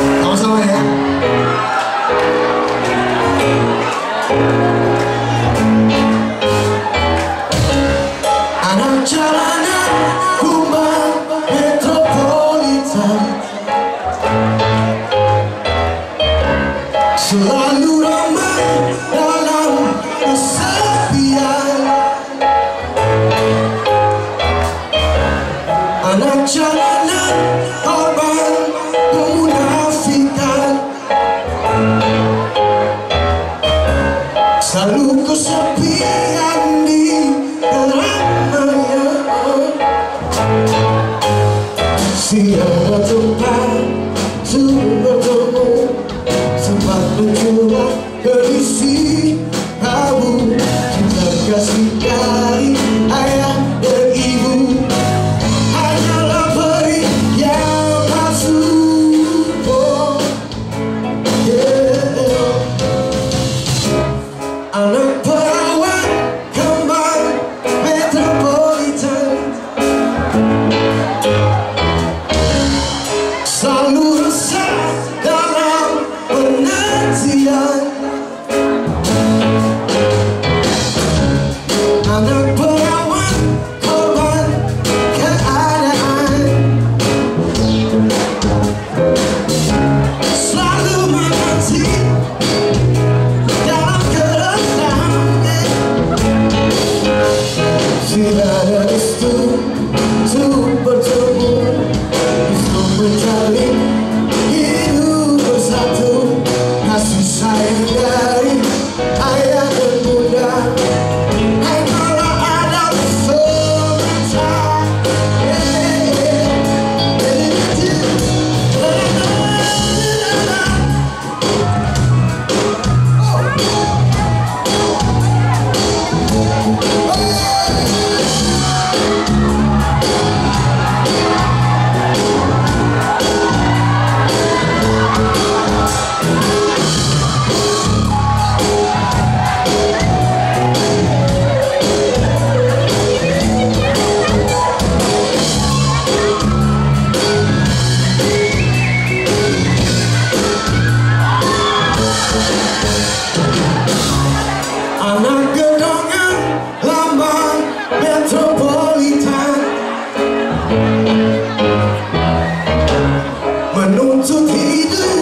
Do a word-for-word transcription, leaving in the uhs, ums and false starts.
Sama-sama ya. Anak jalanan kumbang metropolitan, selalu ramai dalam kesepian. Anak jalanan korban kemunafikan, selalu kesepian di keramaian. Tiada tempat untuk bertemu, sempat mencoba berisi kamu. Cinta kasih dari ayah dan ibu hanyalah peri yang palsu. Oh, yeah. Anak perawan kembang metropolitan, selalu resah dalam penantian. Anak perawan korban keadaan, selalu menanti dalam keresahan. Tidak ada restu untuk bertemu, untuk mencari hidup bersatu. Kasih sayang dari ayah dan bunda hanyalah ada semasa. Anak gedongan lambang metropolitan, menuntut hidup